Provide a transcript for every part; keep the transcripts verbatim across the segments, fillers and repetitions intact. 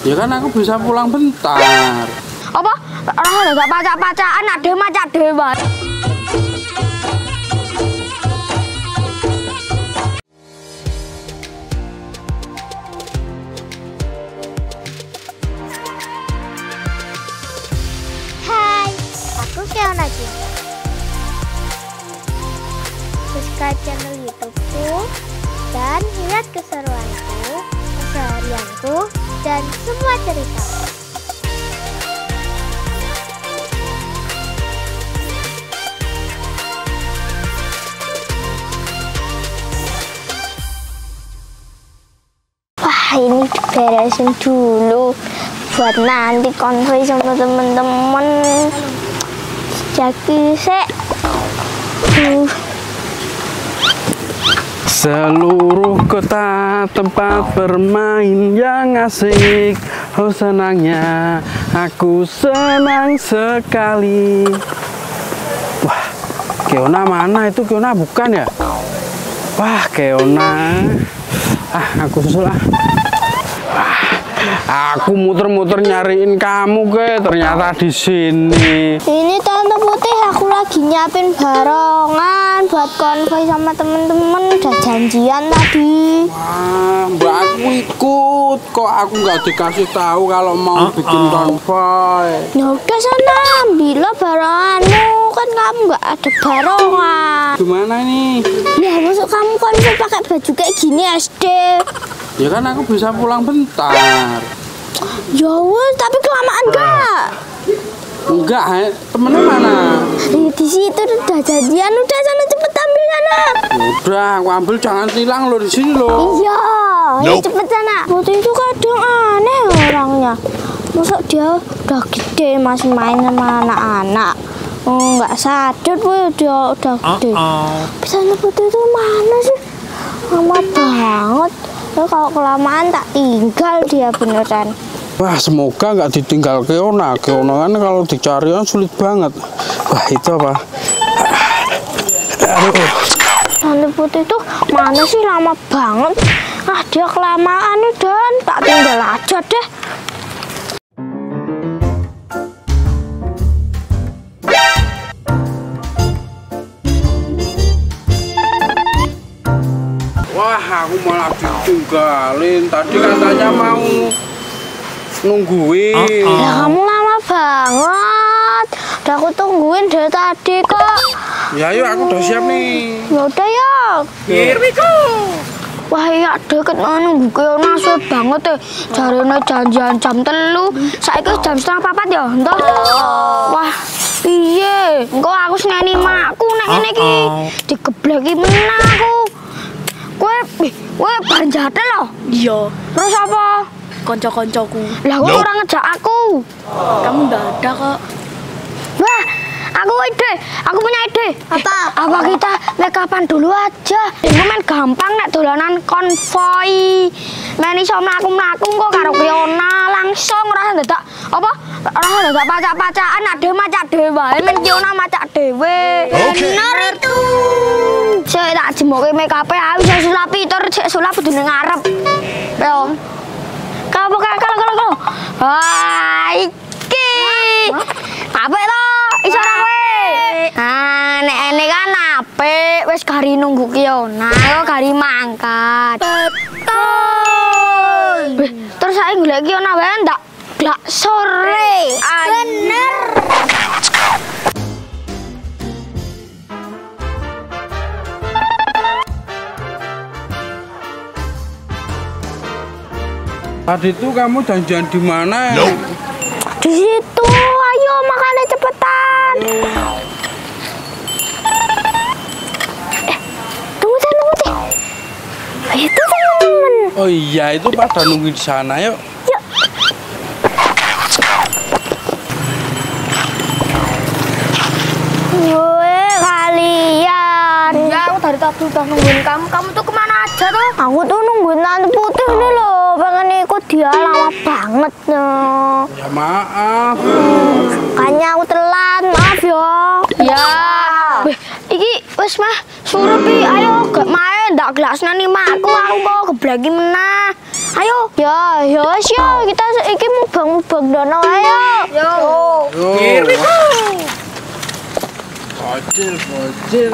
Ya kan aku bisa pulang bentar. Apa? Orang gak pacak-pacakan, ada macak dewa. Hai, aku Keona Cinta. Subscribe channel YouTubeku dan lihat keseruanku, keseharianku, dan semua cerita. Wah, ini diberesin dulu buat nanti konvoy sama temen-temen. Jadi sih uh. Seluruh kota tempat bermain yang asik. Oh senangnya, aku senang sekali. Wah, Keona mana itu? Keona bukan ya? Wah, Keona. Ah, aku susul ah. Aku muter-muter nyariin kamu ke, ternyata di sini. Ini Tante Putih, aku lagi nyiapin barongan buat konvoy sama temen-temen. Udah janjian tadi. Wah, mbak aku ikut. Kok aku nggak dikasih tahu kalau mau uh, bikin konvoy? Ya udah sana, ambil baronganmu. Kan kamu nggak ada barongan. Gimana nih? Ya masuk kamu konvoy pakai baju kayak gini S D. Ya kan aku bisa pulang bentar. Ya wes, tapi kelamaan enggak? Enggak, he. Temennya mana? Di, di situ udah jadian, udah sana cepet ambil sana. Udah, aku ambil, jangan tilang lo di sini lo. Iya, nope. Cepet sana. Putih itu kadang aneh orangnya. Masa dia udah gede masih main sama anak-anak. Oh, nggak sadar boy dia udah gede. Bisa Putih itu mana sih? Lama banget. Ya, kalau kelamaan tak tinggal dia beneran. Wah, semoga nggak ditinggal Keona. Keona kan kalau dicari kan sulit banget. Wah, itu apa? Aduh. Tante Putih itu mana sih, lama banget. Ah, dia kelamaan nih dan tak tinggal aja deh. Wah, aku malah ditinggalin. Tadi katanya mau nungguin. Uh -oh. Ya kamu lama banget. Udah aku tungguin dari tadi kok. Ya yuk, aku udah siap nih. Ya udah ya. Here we go. Wah iya deket nunggu Keona suwe banget deh. Jarene janjian jam telu. Saiki jam setengah papat ya. Entar. Wah piye? Engko aku seneni makku nek ngene iki. Digebleki meneh aku. Kowe kowe banjate lho. Iya. Terus apa? Kanca-kancaku. Lah kok ora ngejak aku? Kamu enggak ada kok. Wah, aku ide. Aku punya ide. Apa? Apa kita make upan dulu aja? Ini main gampang nek dolanan konvoy. Main iso mlaku-mlaku kok karo Keona langsung ora dadak apa? Ora dadak pacak-pacakan, ada macak dewe. Men Keona macak dewe. Bener itu. Sik tak jemoke make up-e ae iso sulap pitur, sik sulap kudune ngarep. Yo. Kalau kalau kalau kalau. Wah, iki. Apik to? Iso ora kowe? Ah, nek ene kan apik, wis gari nunggu Keona, kok gari mangkat. Betul. Terus saya golek Keona wae ndak glak sore. Bener. Tadi tuh kamu janjian di mana? No. Di situ, ayo makannya cepetan. Eh, tunggu tunggu tunggu. Itu temen. Oh iya, itu pada nunggu di sana, yuk. Yuk. Woi kalian. Ya aku dari tadi udah nungguin kamu. Kamu tuh kemana aja tuh? Aku tuh nungguin Tante Putih ini loh. Pengen ikut dia lama banget nih. Ya maaf. Makanya aku telat, maaf ya. Ya. Wih, iki wis mah suruh pi, ayo gak main. ndak gelasna nih makku aku kok gebleki menah. Ayo. Ya, ya wis yo kita iki mubang-mubang dono ayo. Yo. Here we go. Bocil, bocil.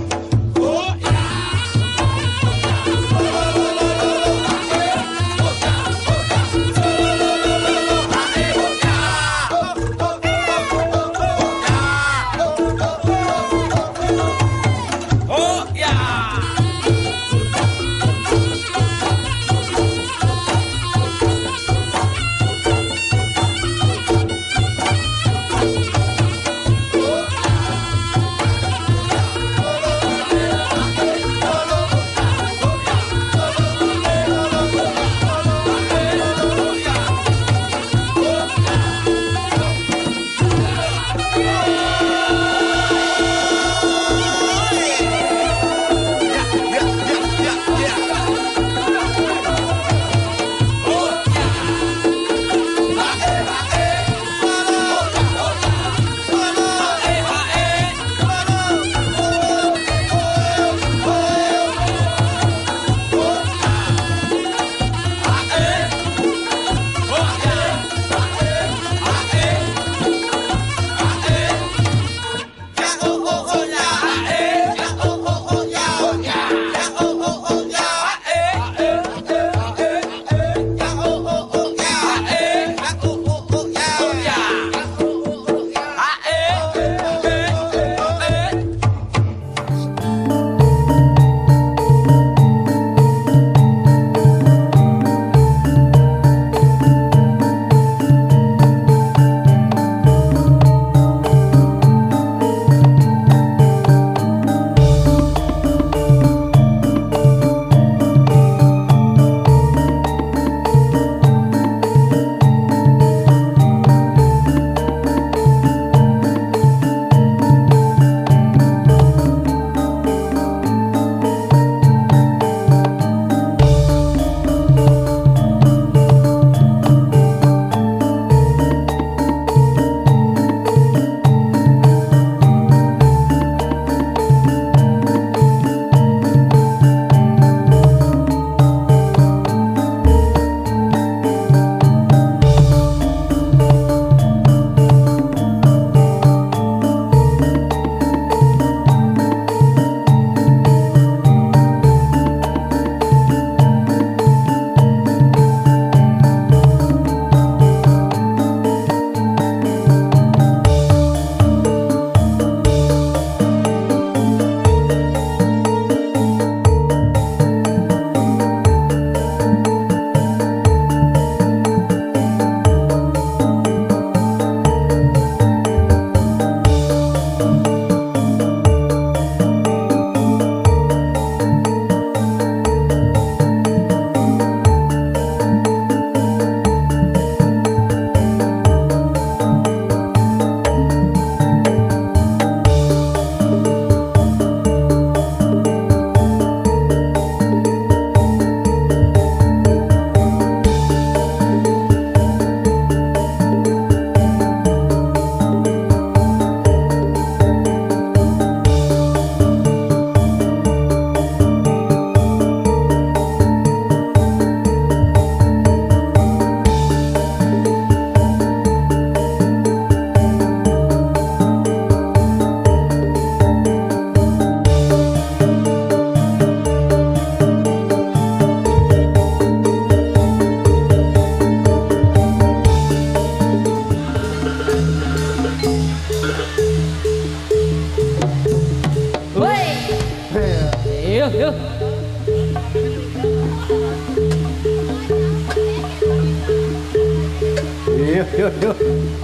Yuk, yuk, yuk.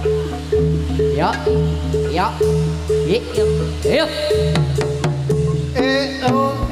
Yuk, yuk, yuk, yuk. Eh, oh.